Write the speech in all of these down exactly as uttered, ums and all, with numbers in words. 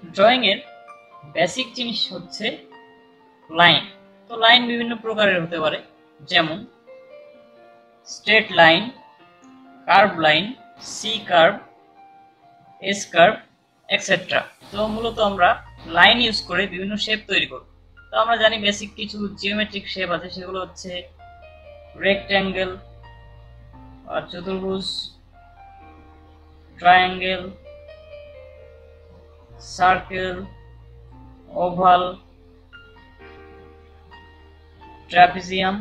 Drawing এর basic জিনিস হচ্ছে লাইন। তো লাইন বিভিন্ন প্রকারের হতে পারে, যেমন straight line, curve line, C curve, S curve, etcetera. তো মূলত আমরা লাইন ইউজ করে বিভিন্ন শেপ তৈরি করব। তো আমরা জানি বেসিক কিছু জিওমেট্রিক শেপ আছে, সেগুলো হচ্ছে রেক্ট্যাঙ্গেল, চতুর্ভুজ, ট্রায়াঙ্গেল, সার্কেল, ওভাল, ট্রাপিজিয়াম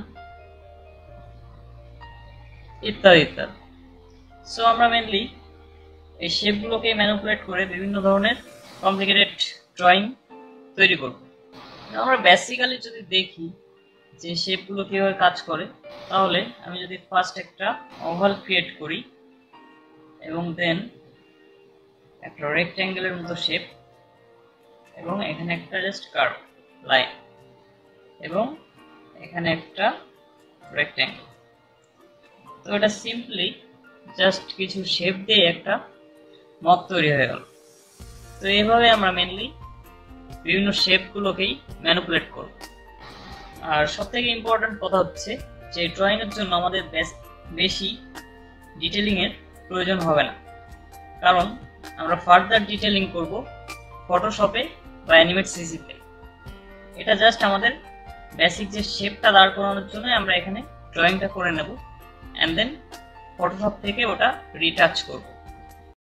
ইত্যাদি ইত্যাদি। সো আমরা মেনলি এই শেপগুলোকে ম্যানিপুলেট করে বিভিন্ন ধরনের কমপ্লিকেটেড ড্রয়িং তৈরি করব। আমরা বেসিক্যালি যদি দেখি যে শেপগুলো কীভাবে কাজ করে, তাহলে আমি যদি ফার্স্ট একটা ওভাল ক্রিয়েট করি এবং দেন একটা রেক্ট্যাঙ্গেলের মতো শেপ, এবং এখানে একটা জাস্ট কার্ভ লাইন, এবং এখানে একটা রেক্ট্যাঙ্গেল। তো এটা সিম্পলি জাস্ট কিছু শেপ দিয়ে একটা মক তৈরি হয়ে গেল। তো এইভাবে আমরা মেনলি বিভিন্ন শেপগুলোকেই ম্যানিপুলেট করব। আর সব থেকে ইম্পর্টেন্ট কথা হচ্ছে যে ড্রয়িং এর জন্য আমাদের বেশি ডিটেলিং এর প্রয়োজন হবে না, কারণ আমরা ফার্দার ডিটেলিং করব ফটোশপে বা অ্যানিমেট সিসিতে। এটা জাস্ট আমাদের বেসিক যে শেপটা দাঁড় করানোর জন্য আমরা এখানে ড্রয়িংটা করে নেব, অ্যান্ড দেন ফটোশপ থেকে ওটা রিটাচ করব।